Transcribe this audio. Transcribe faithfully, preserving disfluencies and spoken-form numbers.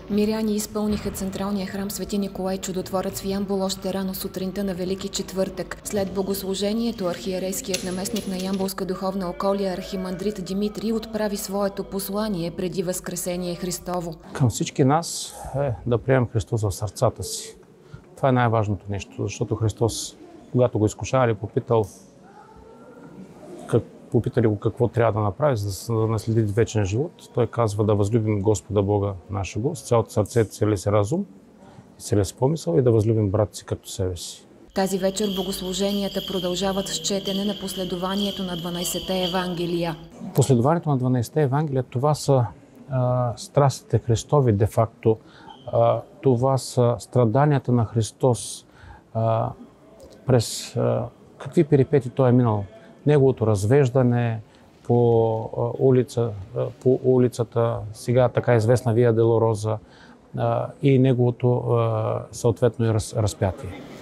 Миряни изпълниха централния храм Свети Николай Чудотворец в Ямбол още рано сутринта на Велики четвъртък. След богослужението архиерейският наместник на Ямболска духовна околия архимандрит Димитрий отправи своето послание преди Възкресение Христово. Към всички нас е да приемем Христос в сърцата си. Това е най-важното нещо, защото Христос, когато го изкушавали, попитал, как, попитали го какво трябва да направи, за да наследи вечен живот. Той казва да възлюбим Господа Бога нашего с цялото сърце, целия си разум и целия си помисъл и да възлюбим брат си като себе си. Тази вечер богослуженията продължават с четене на последованието на дванайсетте Евангелия. Последованието на дванайсетте Евангелия, това са а, страстите Христови де-факто. А, това са страданията на Христос, а, през а, какви перипети Той е минал. Неговото развеждане по, а, улица, а, по улицата, сега така известна Вия Долороза, а, и неговото а, съответно и раз, разпятие.